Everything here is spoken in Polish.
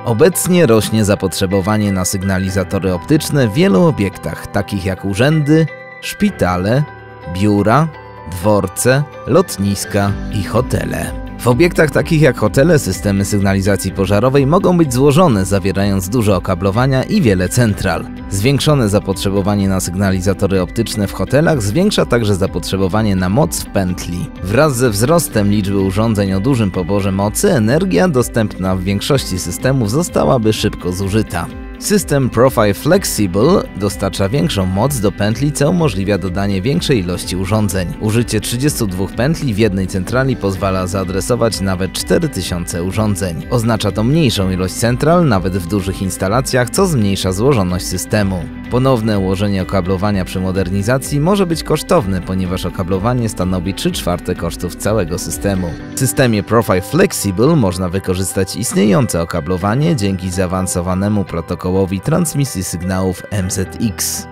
Obecnie rośnie zapotrzebowanie na sygnalizatory optyczne w wielu obiektach, takich jak urzędy, szpitale, biura, dworce, lotniska i hotele. W obiektach takich jak hotele systemy sygnalizacji pożarowej mogą być złożone, zawierając dużo okablowania i wiele central. Zwiększone zapotrzebowanie na sygnalizatory optyczne w hotelach zwiększa także zapotrzebowanie na moc w pętli. Wraz ze wzrostem liczby urządzeń o dużym poborze mocy, energia dostępna w większości systemów zostałaby szybko zużyta. System Profile Flexible dostarcza większą moc do pętli, co umożliwia dodanie większej ilości urządzeń. Użycie 32 pętli w jednej centrali pozwala zaadresować nawet 4000 urządzeń. Oznacza to mniejszą ilość central, nawet w dużych instalacjach, co zmniejsza złożoność systemu. Ponowne ułożenie okablowania przy modernizacji może być kosztowne, ponieważ okablowanie stanowi 3/4 kosztów całego systemu. W systemie Profile Flexible można wykorzystać istniejące okablowanie dzięki zaawansowanemu protokołowi transmisji sygnałów MZX.